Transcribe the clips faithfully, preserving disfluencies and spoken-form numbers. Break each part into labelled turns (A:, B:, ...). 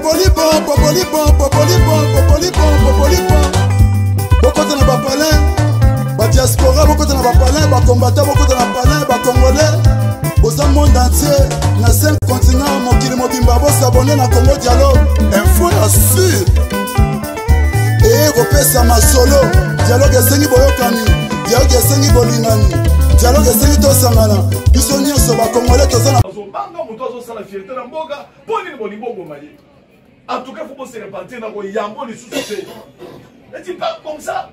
A: popoli bon, popoli bon, popoli bon, popoli bon, popoli bon. Beaucoup de nos palais, ba diaspora, beaucoup de nos palais, ba combattants, beaucoup de nos palais, ba congolais. Au monde entier, na cinq continents, mon kili mobimba, vous s'abonner na Congo Dialogue. Info la sûr. Et repère ma solo. Dialogue esengi boyokani, dialogue esengi bolingani, dialogue esengi to sangana. Biso nyonso ba congolais to sana.
B: Banga muto azo sala fierté na mboka, poni bolingo ngomali. En tout cas, faut pas se répartir na ko yambo li sous-sauté. Et tu parles comme ça.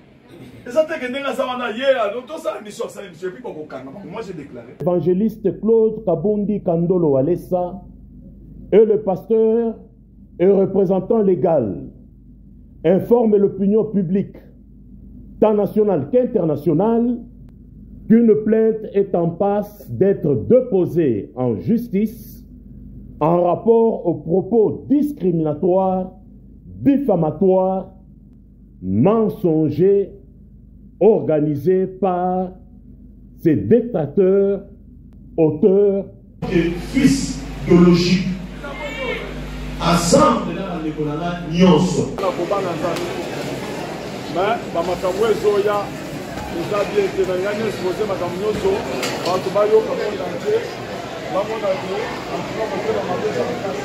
B: Moi j'ai déclaré.
C: Évangéliste Claude Kabundi Kandolo Alessa est le pasteur et représentant légal. Informe l'opinion publique, tant nationale qu'internationale, qu'une plainte est en passe d'être déposée en justice en rapport aux propos discriminatoires, diffamatoires, mensongers, organisé par ces dictateurs, auteurs
D: et fils biologiques. Ensemble, dans l'école, nyonso.
B: Mais, bamakambo ezoya, eza bien te na ngani exposé makambo nyonso, bato bayoka monde entier, bamona te, en tout cas, mokolo mabe za makasi.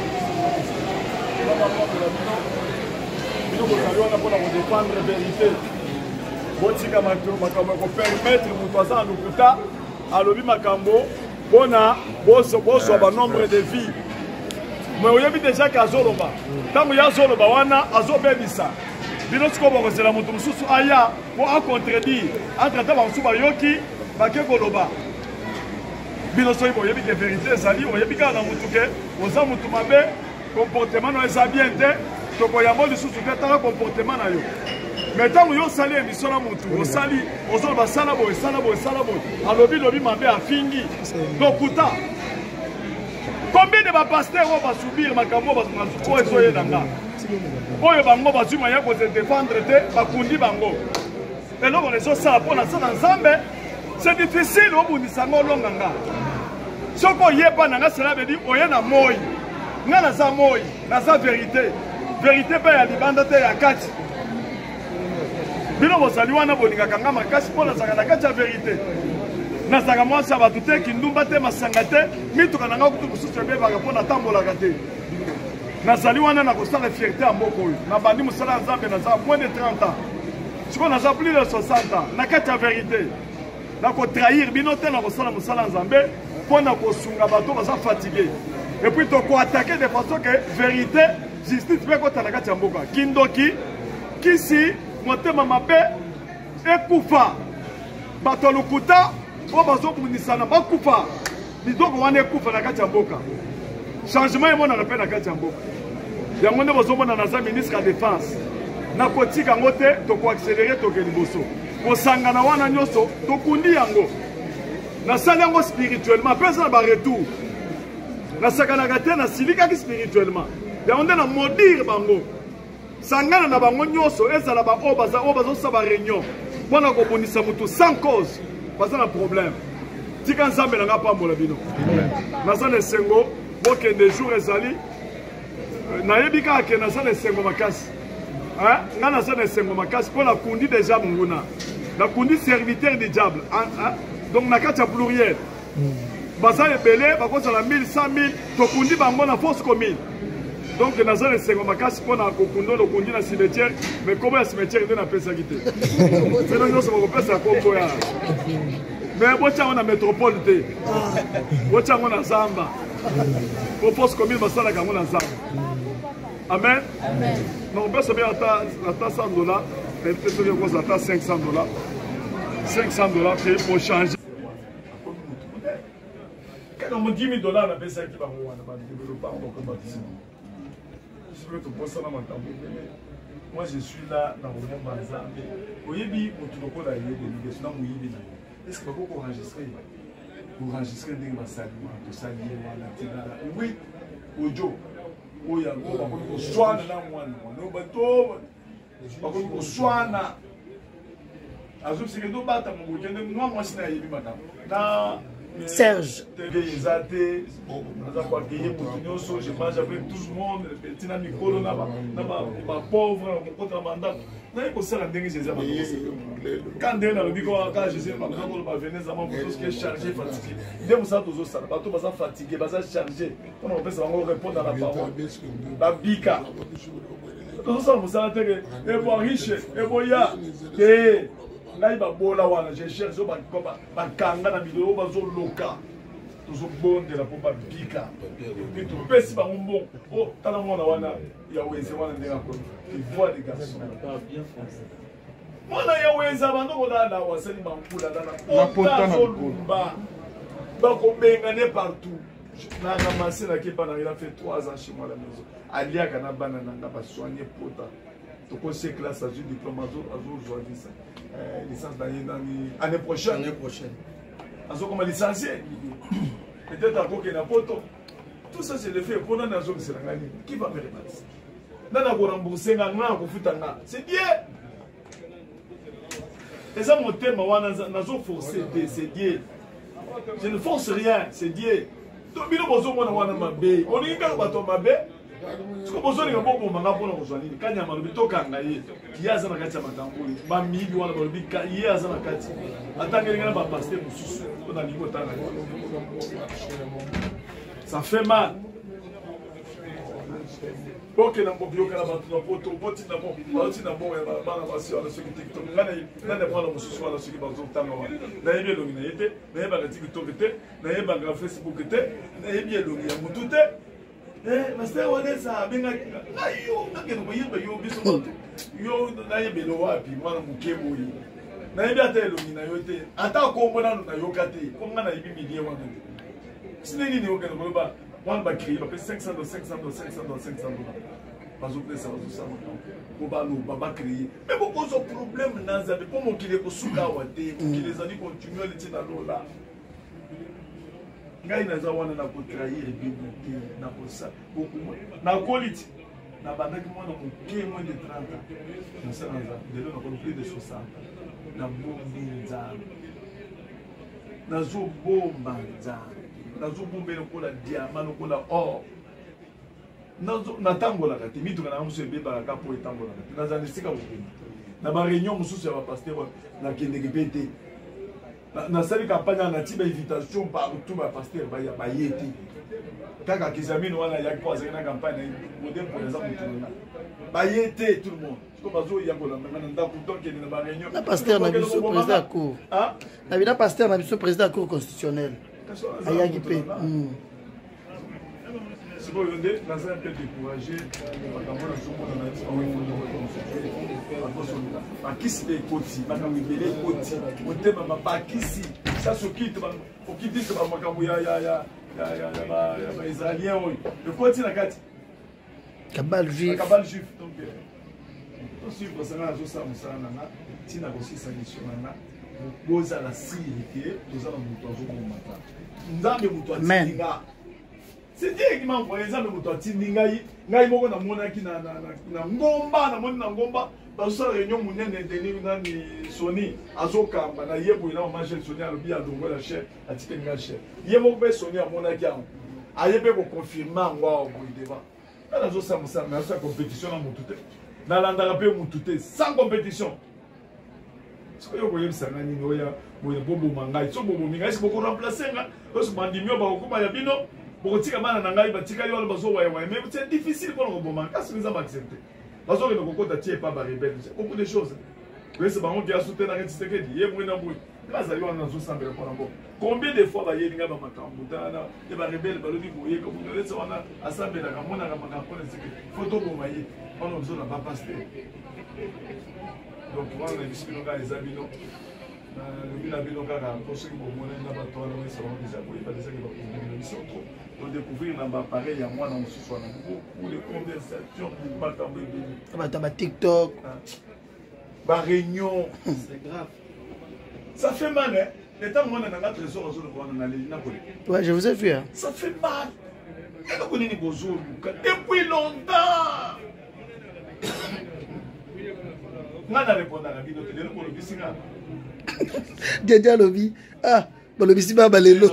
B: Bino kozali wana mpona kodéfendre vérité. Botika makambo ko permettre mutu aza lokuta alobi makambo pona boso boso ba nombre de vie. Mais oyebi déjà ka zoloba. Tango ya zoloba wana azobebisa. Bino siko bokozela mutu mususu aya po a contredire entre ta bansu ba yoki ba ke koloba. Bino so oyebi ke vérité ezali oyebi ka na mutu ke oza mutu mabe comportement no eza bien te to koyambo lisusu te ta comportement na yo. Mais tant que vous salez émission à mon tour, vous salez, vous allez vous salabo, vous salabo, vous salabo. Alors vous lobby m'a bien fini. Donc putain, combien de ma pasteurs vont subir ma camo parce que vous soyez dans là. Oh et bango va subir pour se défendre te, va kundi bango. Et là on est sur ça pour la salle ensemble. C'est difficile au bout du sango longanga. Ce qu'on y est pas nanga cela veut dire oye na moi, na na sa moi, na sa vérité, vérité pas ya libanda te ya kati. Bino bozali wana bolinga kanga makasi pona sanga na kati ya vérité. Na sanga moi ça va tout te kindumba te masanga te, mituka nanga kutu kususu be ba pona tambola kate. Na sali wana na kosala fierté en mboko. Na bandi musala nzambe na za moins de trente ans. Siko na za plus de soixante ans. Na kati ya vérité. Na ko trahir bino te na kosala musala nzambe pona ko sunga bato baza fatigué. Et puis to ko attaquer de façon que vérité, justice be ko tana kati ya mboka. Kindoki kisi motema mabe ekufa bato lokuta o bazokunisana bakufa bizoko wana ekufa na kati ya mboka changement emona na pe na kati ya mboka yango nde bozomona naza ministre ya défense na kotika yango te tokoaccéléré toke liboso kosangana wana nyonso tokundi yango nasali yango spirituellement mpe eza na baretour nasakanaka te nasilikaki spirituellement yango nde na modire bango sangana na bango nyonso ezala ba o baza o bazo sa ba réunion mpona kobundisa mutu sans cause baza na problème tika nzambe na nga pambola bino naza na esengo bokende jour ezali nayebi kaka ke naza na esengo makasi nga naza na esengo makasi mpo nakundi déjà monguna nakundi serviteur du diable donc na kati ya pluriel baza ebele bakozala mille cent mille tokundi bango na force commune. Donc, nous avons des makasi pour na kokundo lo kundi na cimetière, mais comment le cimetière est dans pesa kité. C'est donc nous sommes pesa Congo ya. Mais bocha on a métropole té. Bocha on a Zamba. Pour force commune basala ka on a Zamba. Amen. Amen. Non, on peut bien à cent dollars, et peut-être que à cinq cents dollars. cinq cents dollars pour changer. Quand on dix mille dollars na pesa qui va on va développer on combattre. Moi je suis là dans le monde Banzambe. Oyebi motuloko la yé de l'égation moyibi na. Est-ce que vous pouvez enregistrer? Vous enregistrez des massaliments, tout ça lié à la tigala. Oui, audio. Oya go ba ko swana na mwana. No bato. Ba ko swana. Azu sike do bata mo gende mwa mwasi na yebi madam. Na
E: Serge.
B: Je mange avec tout le monde, petit ami Kolo, ma pauvre, mon contre mandat. Quand on a le bico, quand je sais pas, on va venir à mon tout ce qui est chargé, fatigué. Dès que ça, tout ça, bateau va fatigué, va chargé. On va répondre à la parole. La bica. Tout ça, vous savez, et bon riche, et bon ya, et là il va bola wana, je cherche au bakoba, bakanga na vidéo, bazo loka. Toujours bon de la pompe bica. Et tout le si bon bon. Oh, t'as la mona wana, il y a où c'est wana de la pompe. Il voit les garçons. Mona ya weza bando koda na waseli mampula na. Na potana lumba. Bako bengane partout. Na ramassé la kepa na il a fait trois ans chez moi à la maison. Alia kana banana na ba soigner pota. To conseil classe à du diplôme azur azur joie ça. Euh licence d'année année prochaine. Année prochaine. Azo comme licencié. Peut-être à côté na poto. Tout ça c'est le fait pour na nazo c'est la ngani. Qui va me remercier? Nana ko rembourser nga nga ko futanga. C'est bien. Et ça mon thème wana nazo forcer c'est Dieu. Je ne force rien, c'est Dieu. Donc bino bozo mona wana mabe. On y ka bato mabe. Siko bozo ni ngabo manga pona ko zwani. Kanya malubi toka ngaye. Kiyaza na kati ya makambuli. Ba mibi wana malubi kiyaza na kati. Atangeli ngana ba pasteur mususu. On a niveau tanga. Ça fait mal. Ok, na mbobio kana batu na poto, boti na mo, boti na mo ya bana basi ala soki TikTok. Ngana ngana mwana mususu ala soki bazo tanga wa. Na yebi longi na yete, na yeba na TikTok te, na yeba na Facebook te, na yebi longi ya mutu te. Eh, master wanesa benga na yo, ngake no yeba yo biso moto. Yo na yebe lo wapi mwana mukebo yi. Na yebi ata longi na yo te, ata ko mbona na yo kate, ko ngana yebi midie wana. Sineni ni okana ko ba on va créer, on va cinq cents dollars, cinq cents dollars, cinq cents dollars, cinq cents dollars. Parce que ça va ça on va nous va créer. Mais beaucoup de problèmes dans ça, pour mon qu'il est au souka wate, pour qu'il les amis continuent à être dans là. Ngai na zawana na ko trahir biblique na ko ça beaucoup moins. Na qualité na bandaki moi na ko moins de trente ans. Na ça na ça, de là na ko plus de soixante. Na bombi nzambe. Na zo bomba nzambe. Nazo bombe lokola diamant lokola or nazo natambola kati mitu kana muso ebeba ka po etambola kati nazana sika bokende na ba réunion mususu ya ba pasteur na kende kepete na sali campagne na tiba invitation par tout ba pasteur ba ya ba yete kaka kizamino wana ya kwa zana campagne modem pour les amis ba yete tout le monde ko bazo ya ko la na ndako donc kende na ba réunion
E: na pasteur na biso président cour
B: ah
E: na bina pasteur na biso président cour constitutionnel ayaki pe
B: si vous voulez, dans un peu découragé, bakisi be koti bakamibele koti motema mabakisi ça se quitte au qui dit que bamakambo ya ya ya ya ya ba ya israélien oyo le koti na kati
E: kabal juif
B: kabal juif donc to suivre ça na zo sa musana na tina ko sisa mission na boza la sirike tozala mutu azomomata nzambe mutu atinga c'est Dieu qui m'a envoyé nzambe mutu atindi ngai ngai moko na monaki na na na ngomba na moni na ngomba bazo réunion munene tenir nani Sony azokamba na yebo ina manger Sony alobi adongo la chef atike nga chef yebo be Sony amonaki yango ayebe ko confirmer ngwa ko ideba na zo sa musa na sa compétition na mutu te na landaka pe mutu te sans compétition. Ce que vous voyez, c'est un niveau ya bobo mangai. So bobo mingai, c'est beaucoup remplacé nga. Parce que mandimio ba okuma ya bino, beaucoup tika mana nangai ba tika yo bazo wa wa. Mais c'est difficile pour le bobo mangai. Qu'est-ce que nous avons accepté? Bazo le kokota ta tie pas ba rebelle. Beaucoup de choses. Oui, c'est bon qui a soutenu la réalité que dit. Yebo na mbui. Grâce à lui on a zo sambe pour nambo. Combien de fois ba yelinga ba makambo tana et ba rebelle ba lodi boye ko vous laisse on a assemblé la kamona ka makambo c'est que photo bo maye. On a besoin na ba pasteur. Donc, moi, on a discuté avec les amis. Le amis, on a construit pour moi, on a battu, on a déjà pour les gens qui vont découvrir un appareil à moi dans ce soir. Beaucoup de conversations,
E: tu as TikTok,
B: ma réunion. C'est grave. Ça fait mal, hein? Et tant qu'on a un trésor, on a les Napoli.
E: Ouais, je vous ai vu. Hein.
B: Ça fait mal. Depuis longtemps.
E: Dieu Dieu lobby. Ah, Bolobisi Baba Lelo.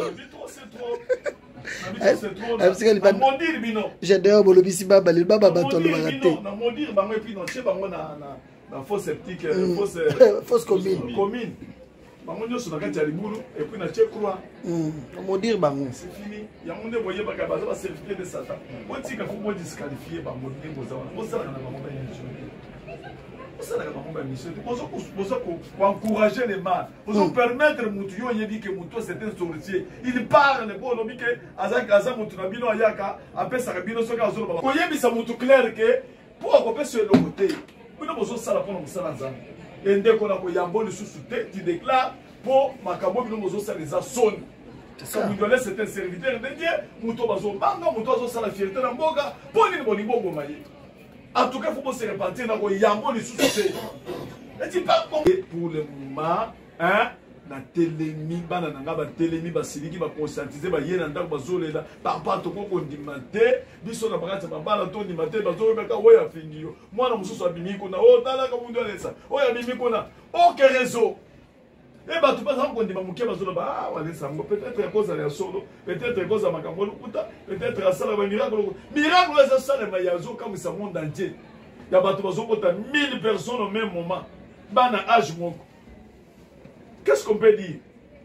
E: J'ai d'ailleurs Bolobisi Baba Lelo. Baba Bato le raté.
B: Fausse sceptique,
E: fausse commune.
B: Commune. Bango nyonso na kati ya libulu et puis na tchekwa.
E: Hmm, on dire bango.
B: C'est fini. Ya monde voyer baka baza ba certificat de Satan. On tika faut mo disqualifier bango ni boza wana. Boza na bango ba mission. Boza na bango ba mission. Boza ko boza ko encourager les mal. Boza permettre mutu yo yebi que mutu c'est un sorcier. Il parle bon lobi que azak azam mutu na bino ayaka apesa ka bino soka azolo ba. Ko yebi sa mutu clair que pour accomplir ce côté. Bino bozo sala pour musala nzambe. Et dès qu'on a yambo le sous-souté, tu déclares pour Makabo bino bozo sala les asson. C'est vous donnez c'est un serviteur de Dieu, muto bazo banga, muto bazo sala fierté na mboga, pour ni bolingo bomaye. En tout cas, faut se répartir na ko yambo le sous-souté. Et tu pas pour le moment, hein? Na telemi bana nanga ba telemi ba siliki ba conscientiser ba yena ndako bazolela par part to ko ndimate biso na bakati ba bala to ndimate bazo beka oya fingiyo mwana mususu abimi ko na o tala ka mundu alesa oya bimi ko na o ke réseau et ba tu pas ko ndima muke bazo ba ah wale sango peut-être cause ya solo peut-être cause ya makambo lukuta peut-être asala ba miracle miracle ça sala ba yazo comme ça monde entier ya ba tu bazo kota mille personnes au même moment bana âge moko. Qu'est-ce qu'on peut dire?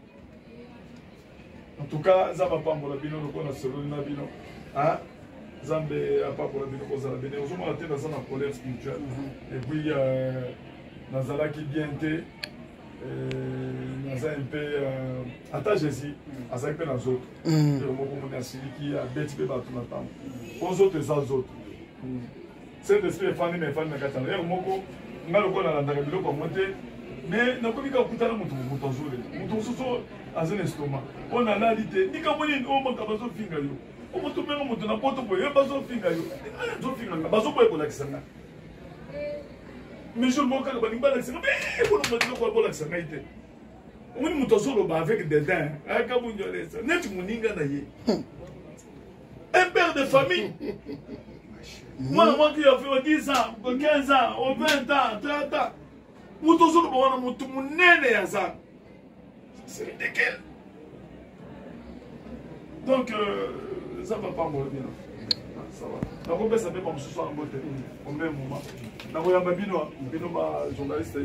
B: En tout cas, Zamba Pambola Bino, nous connaissons Solona Bino. Hein? Zambé a pas pour la Bino, pour la Bino. Nous sommes dans une colère spirituelle. Et puis, Nazala qui vient de. Nazala un peu. Attends, Jésus. Nazala un peu dans les autres. Et au moment où on a celui qui a bêti, il va tout le temps. Aux autres, les autres. C'est le esprit de famille, mais famille, mais quand on est au moment où on a le coup dans la Bino pour monter. Mais na komika kutana mutu mutu azole mutu soso azene estomac on a la lité ni kamoni o maka bazo finga yo o mutu mengo mutu na poto boye bazo finga yo zo finga bazo boye ko lakisanga mais je le moka ba ngba lakisanga mais ko no mutu ko lakisanga ite on mutu azolo ba avec des dents aka bunjolesa net muninga na ye un père de famille. Moi moi qui a fait dix ans quinze ans vingt ans trente ans. Moutozolo bawana mutu munene ya za. C'est ridicule. Donc euh, ça va pas mourir bien. Ça va. Donc on peut savoir comme ce soir en beauté au même moment. Na koyamba bino bino ba journaliste.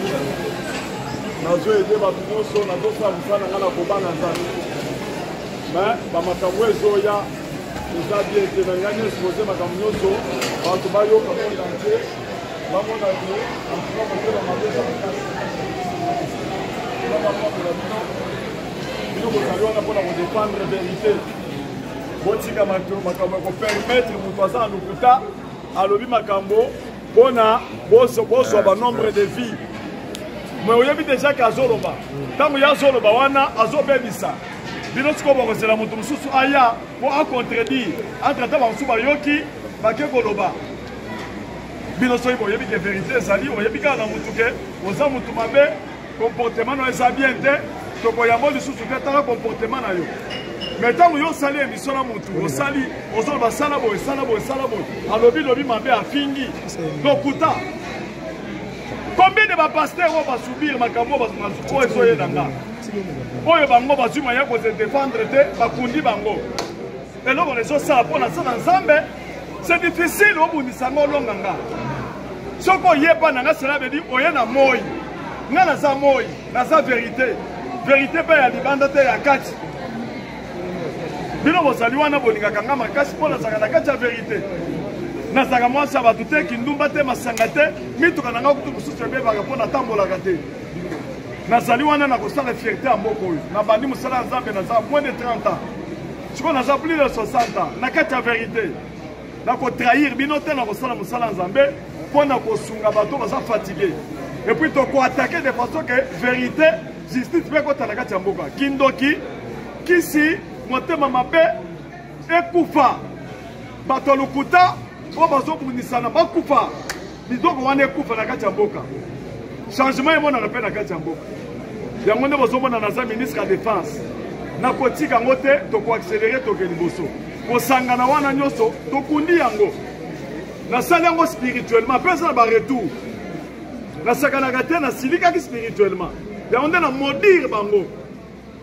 B: Nazo aider ba bino so na do sa mfana ngala ko bana za. Mais ba makambo ezoya eza bien te na ngane exposer makambo so ba to ba yo ka monde entier. Vamos a ver, vamos a ver la madera de la casa. Vamos a ver la vida. Nous allons pour la défendre la vérité. Botika makambo ko permettre mutu za lukuta alobi makambo bona boso boso ba nombre de vie. Mais oyebi déjà ka zoloba. Tango ya zoloba wana azobebisa. Bino siko boko sela mutu mususu aya pour a contredire entre ta ba suba yoki ba ke koloba. Bino soyi bo yebi ke vérité ezali oyebi ka na mutu ke oza mutu mabe comportement no eza bien te to ko yambo lisusu ke tala comportement na yo mais tango yo sali émission na mutu osali ozo ba sala bo sala bo sala bo alobi lobi mabe afingi dokuta combien de ba pasteur o ba subir makambo ba ko ezoye danga oyo bango ba zuma ya ko se défendre te ba kundi bango et là on est ça pour na ça ensemble. C'est difficile au bout de sa longa. Ce qu'on y est pas dans cela veut dire oye na moi. Nga na sa moi, na sa vérité. Vérité pas ya libanda te ya kati. Bino bosali wana bolinga kanga makasi pona saka na kati ya vérité. Na saka moi ça va tout ki ndumba te masanga te, mituka nanga kutu kususu be ba pona tambola kate. Na sali wana na kosala fierté a mboko oyo. Na bandi musala nzambe na za moins de trente ans. Tu connais ça plus de soixante ans. Na kati ya vérité. Na ko trahir bino te na ko sala musala nzambe pour na ko sunga bato baza fatigué et puis to ko attaquer de façon que vérité justice pe ko tala kati ya mboka kindoki kisi motema mabe ekufa bato lukuta o bazo kunisana bakufa bidoko wana ekufa na kati ya mboka changement emo na pe na kati ya mboka yango nde bazo mona na za ministre ya défense na kotika ngote to ko accélérer to ke liboso kosangana wana nyonso tokundi yango nasali yango spirituellement pesa na ba retour nasakanaka te nasilikaki spirituellement yango nde na modire bango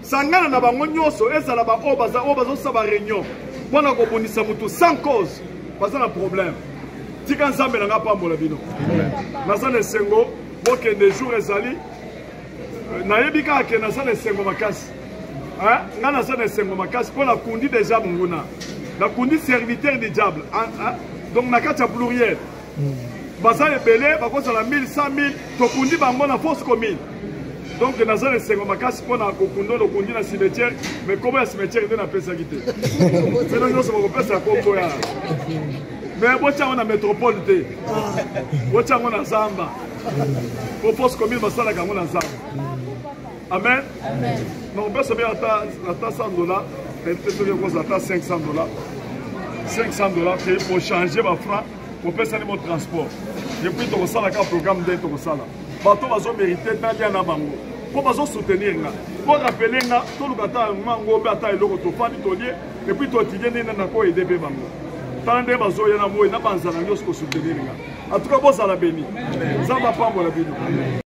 B: sangana na bango nyonso ezala ba oyo baza oyo bazosala réunion mpona kobundisa motu sans cause baza na problème tika nzambe na nga pambola bino naza na esengo bokende jour ezali nayebi kaka ke naza na esengo makasi nga naza na esengo makasi mpo nakundi deja monguna nakundi serviteur du diable donc na kati ya pluriel baza ebele bakozala mille cent mille tokundi bango na fausse commune donc naza na esengo makasi mpo na kokunda lokundi na cimetière mais kombo ya cimetière nde napesaki te bino nyonso bakopesa kombo ya mais botyango na métropole te botyango na zamba po fausse commune basalaka yango na zamba amen nakopesa bien ata cent dollars te soki ekozala ata cinq cents dollars cinq cents dollars te po changer bafranc kopesani mo transport epuis tokosalaka programme nde tokosala bato bazomérite nalia na bango mpo bazosoutenir nga mpo rappele nga toluka ata mango mpe ata eloko tofandi tolie epuis totidie ndenge nakoyede mpe bango tala nde bazoya na moi na banzala nyonso kosoutenir nga en tout cas bozala beni nzambe apambola bino